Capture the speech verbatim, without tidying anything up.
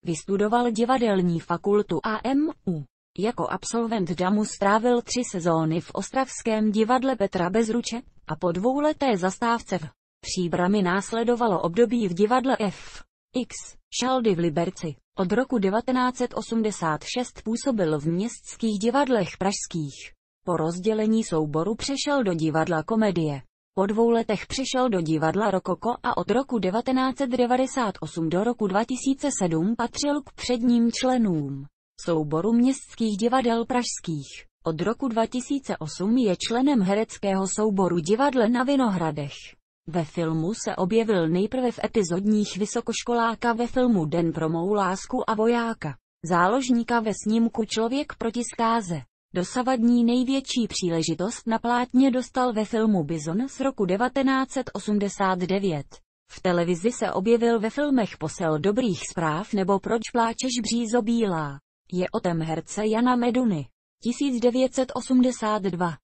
Vystudoval divadelní fakultu A M U. Jako absolvent DAMu strávil tři sezóny v ostravském divadle Petra Bezruče a po dvouleté zastávce v Příbrami následovalo období v divadle F X Šaldy v Liberci. Od roku devatenáct set osmdesát šest působil v městských divadlech pražských. Po rozdělení souboru přešel do divadla Komedie. Po dvou letech přešel do divadla Rokoko a od roku devatenáct set devadesát osm do roku dva tisíce sedm patřil k předním členům souboru městských divadel pražských. Od roku dva tisíce osm je členem hereckého souboru Divadle na Vinohradech. Ve filmu se objevil nejprve v epizodních Vysokoškoláka ve filmu Den pro mou lásku a Vojáka, záložníka ve snímku Člověk proti zkáze. Dosavadní největší příležitost na plátně dostal ve filmu Bizon z roku devatenáct set osmdesát devět. V televizi se objevil ve filmech Posel dobrých zpráv nebo Proč pláčeš břízo bílá. Je otcem herce Jana Meduny. tisíc devět set osmdesát dva.